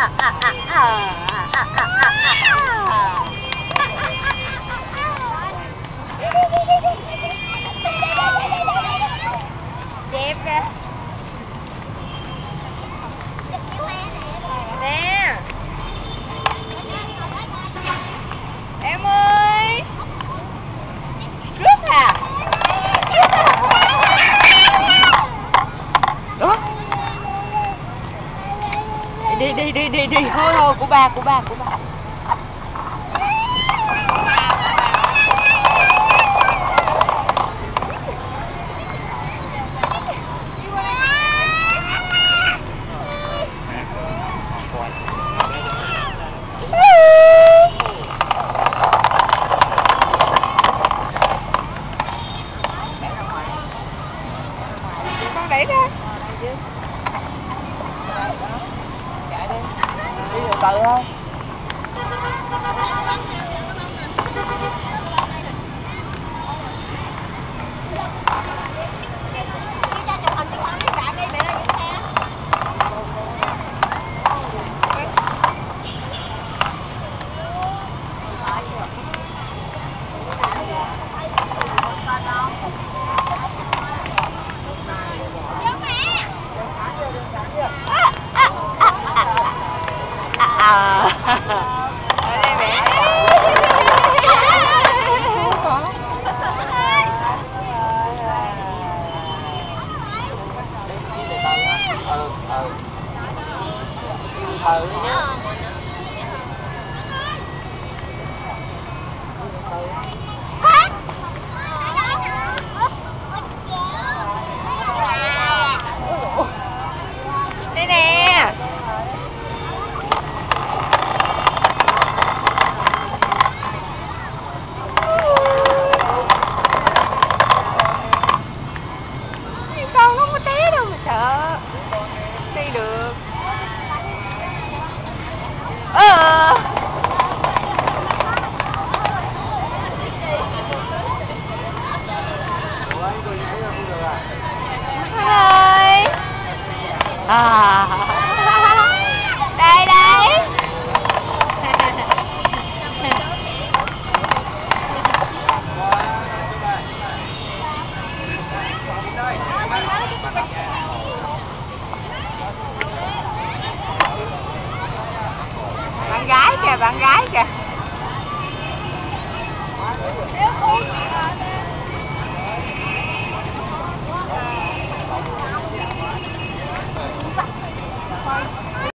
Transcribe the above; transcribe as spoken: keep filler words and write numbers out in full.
Đẹp kìa. Nè. Em ơi. Cướp à? Cướp à? Đó. Đi đi đi đi đi thôi thôi của ba của ba của ba. Con đẩy ra. Chạy đi. Đi từ từ thôi. À. Ở đây mẹ. Ừ ừ. Ừ nhá. Đây nè. Con không có té đâu mà sợ. Đi được. Ờ. Ơi. À. Đây đây. Bạn gái kìa, bạn gái kìa.